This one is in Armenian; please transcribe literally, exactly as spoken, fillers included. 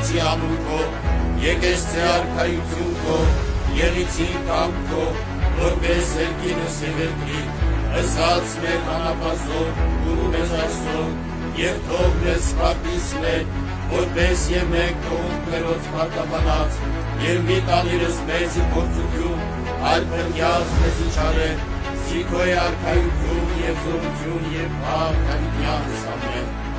Սրտի անունքո, եկես թե արքայություն քո, եղիցի կամ քո, որպես երկինս եւ երկրի, ըսած մեր անապազով, ուրում ես Աստծո, եւ թող մեզ սպարտիսներ, որպես եւ մենք թողում քերոց մարտաբանած, եւ մի տանիրս մեզի փորձություն, այլ փրկյալ մեզի չարեր, Սիքոյ արքայություն եւ զորություն եւ փառք անիքյանս ամեն։